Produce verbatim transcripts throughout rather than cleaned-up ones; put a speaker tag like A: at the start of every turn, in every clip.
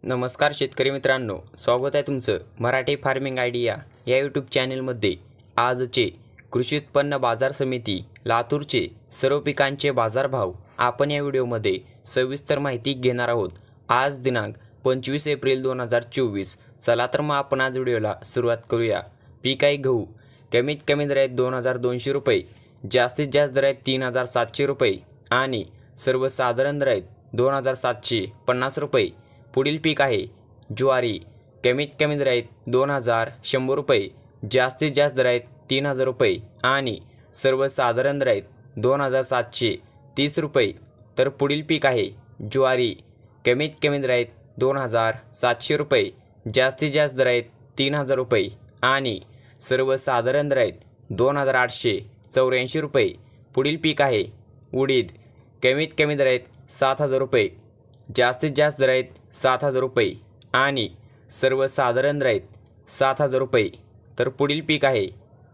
A: नमस्कार शेतकरी मित्रांनो, स्वागत आहे तुमचं मराठी फार्मिंग आयडिया या यूट्यूब चॅनलमध्ये। आजचे कृषी उत्पन्न बाजार समिती लातूरचे सर्व पिकांचे बाजारभाव आपण या व्हिडिओमध्ये सविस्तर माहिती घेणार आहोत। आज दिनांक पंचवीस एप्रिल दोन हजार चोवीस। चला तर मग आपण आज व्हिडिओला सुरुवात करूया। पीक आहे गहू, कमीत कमी दर आहेत दोन हजार दोनशे रुपये, जास्तीत जास्त दर आहेत तीन हजार सातशे रुपये आणि सर्वसाधारण दर आहेत दोन हजार सातशे पन्नास रुपये। पुढील पीक आहे ज्वारी, कमीत कमी दर आहेत दोन हजार शंभर रुपये, जास्तीत जास्त दर आहेत तीन हजार रुपये आणि सर्वसाधारण दर आहेत दोन हजार सातशे तीस रुपये। तर पुढील पीक आहे ज्वारी, कमीत कमी दर आहेत दोन हजार सातशे रुपये, जास्तीत जास्त दर आहेत तीन हजार रुपये आणि सर्वसाधारण दर आहेत दोन हजार आठशे चौऱ्याऐंशी रुपये। पुढील पीक आहे उडीद, कमीत कमी दर आहेत सात हजार रुपये, जास्तीत जास्त दर आहेत सात हजार रुपये आणि सर्वसाधारण दर आहेत सात हजार रुपये। तर पुढील पीक आहे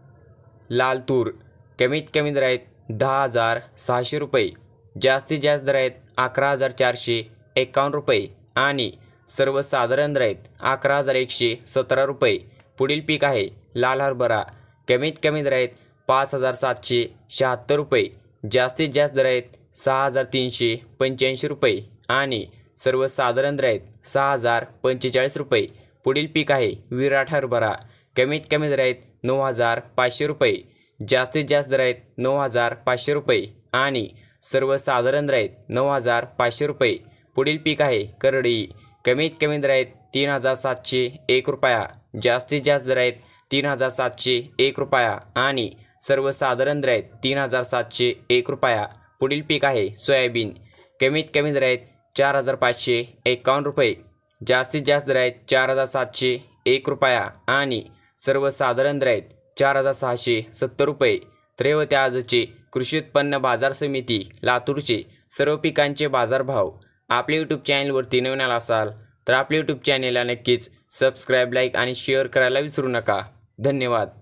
A: लाल तूर, कमीत कमी दर आहेत दहा हजार सहाशे रुपये, जास्तीत जास्त दर आहेत अकरा हजार चारशे एकावन्न रुपये आणि सर्वसाधारण दर आहेत अकरा हजार एकशे सतरा रुपये। पुढील पीक आहे लाल हरभरा, कमीत कमी दर आहेत पाच हजार सातशे शहात्तर रुपये, जास्तीत जास्त दर आहेत सहा हजार तीनशे पंच्याऐंशी रुपये आणि सर्वसाधारण दर आहेत सहा हजार पंचेचाळीस रुपये। पुढील पीक आहे विराट हरभरा, कमीत कमी दर आहेत नऊ हजार पाचशे रुपये, जास्तीत जास्त दर आहेत नऊ हजार पाचशे रुपये आणि सर्वसाधारण दर आहेत नऊ हजार पाचशे रुपये। पुढील पीक आहे करडी, कमीत कमी दर आहेत तीन हजार सातशे एक रुपया, जास्तीत जास्त दर आहेत तीन हजार सातशे एक रुपया आणि सर्वसाधारण दर आहेत तीन हजार सातशे एक रुपया। पुढील पीक आहे सोयाबीन, कमीत कमी दर आहेत चार हजार पाचशे एकावन्न रुपये, जास्तीत जास्त दर आहेत चार हजार सातशे एक रुपया आणि सर्वसाधारण दर आहेत चार हजार सहाशे सत्तर रुपये। तर हे होते आजचे कृषी उत्पन्न बाजार समिती लातूरचे सर्व पिकांचे बाजारभाव। आपल्या यूट्यूब चॅनलवरती नवीन आला असाल तर आपल्या यूट्यूब चॅनलला नक्कीच सबस्क्राईब, लाईक आणि शेअर करायला विसरू नका। धन्यवाद।